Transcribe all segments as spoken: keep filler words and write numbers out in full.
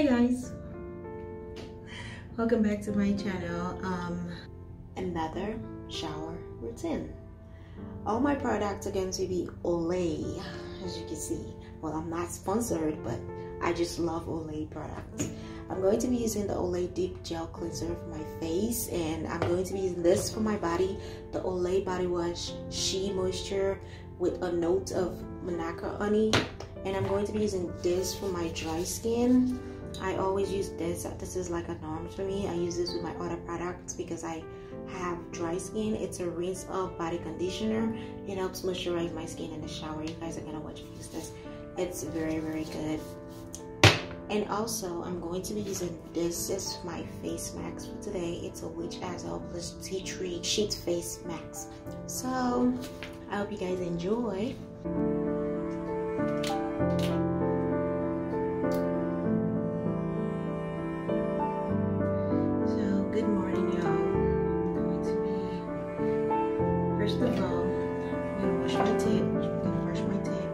Hi guys, welcome back to my channel. Um another shower routine. All my products are going to be Olay, as you can see. Well, I'm not sponsored, but I just love Olay products. I'm going to be using the Olay Deep Gel Cleanser for my face, and I'm going to be using this for my body, the Olay Body Wash Shea Moisture with a note of Manuka honey. And I'm going to be using this for my dry skin. I always use this. This is like a norm for me. I use this with my other products because I have dry skin. It's a rinse off body conditioner. It helps moisturize my skin in the shower. You guys are gonna watch me use this. It's very, very good. And also, I'm going to be using this as my face mask for today. It's a Witch Hazel plus Tea Tree Sheet Face Mask. So, I hope you guys enjoy. So, good morning, y'all. I'm going to be, first of all, I'm going to wash my teeth. I'm going to brush my teeth.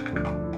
Bye.